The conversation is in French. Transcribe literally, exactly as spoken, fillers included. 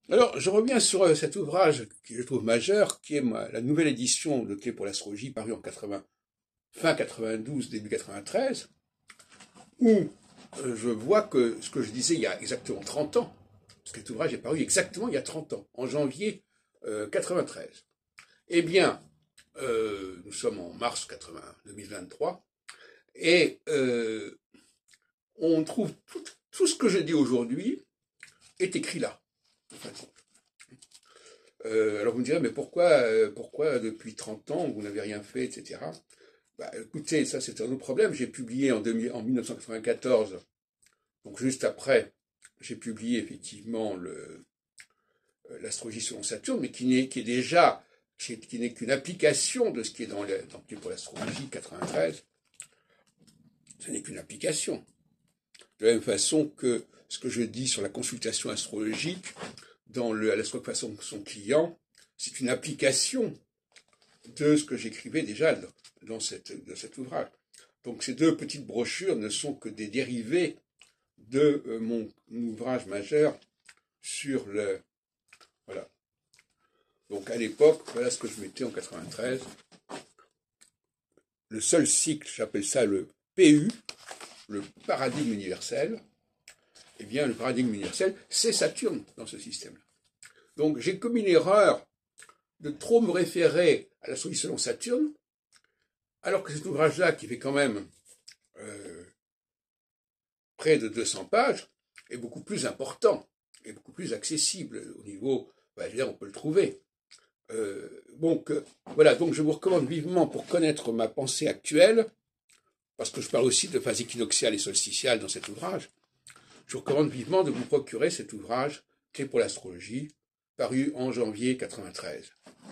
Alors, je reviens sur euh, cet ouvrage que je trouve majeur, qui est ma- la nouvelle édition de Clés pour l'astrologie, parue en quatre-vingts, fin quatre-vingt-douze, début quatre-vingt-treize, où euh, je vois que ce que je disais il y a exactement trente ans, parce que cet ouvrage est paru exactement il y a trente ans, en janvier euh, quatre-vingt-treize. Eh bien, euh, nous sommes en mars quatre-vingts, deux mille vingt-trois, et euh, on trouve tout, tout ce que je dis aujourd'hui est écrit là. En fin de compte. Euh, alors vous me direz, mais pourquoi, euh, pourquoi depuis trente ans vous n'avez rien fait, et cetera. Bah, écoutez, ça c'est un autre problème. J'ai publié en, deux mille, en mille neuf cent quatre-vingt-quatorze, donc juste après, j'ai publié effectivement le, euh, l'astrologie selon Saturne, mais qui n'est qui est déjà qui, qui n'est qu'une application de ce qui est dans le dans, pour l'astrologie quatre-vingt-treize. Ce n'est qu'une application. De la même façon que ce que je dis sur la consultation astrologique dans le, à l'astrologue façon son client, c'est une application de ce que j'écrivais déjà dans, cette, dans cet ouvrage. Donc ces deux petites brochures ne sont que des dérivés de euh, mon ouvrage majeur sur le... Voilà. Donc à l'époque, voilà ce que je mettais en quatre-vingt-treize. Le seul cycle, j'appelle ça le P U, le paradigme universel. Eh bien, le paradigme universel, c'est Saturne dans ce système-là. Donc j'ai commis l'erreur de trop me référer à la solution selon Saturne, alors que cet ouvrage-là, qui fait quand même euh, près de deux cents pages, est beaucoup plus important, est beaucoup plus accessible au niveau, bah, on peut le trouver. Euh, donc, euh, voilà, donc je vous recommande vivement, pour connaître ma pensée actuelle, parce que je parle aussi de phase équinoxiale et solsticiale dans cet ouvrage, je vous recommande vivement de vous procurer cet ouvrage, Clé pour l'astrologie, paru en janvier quatre-vingt-treize.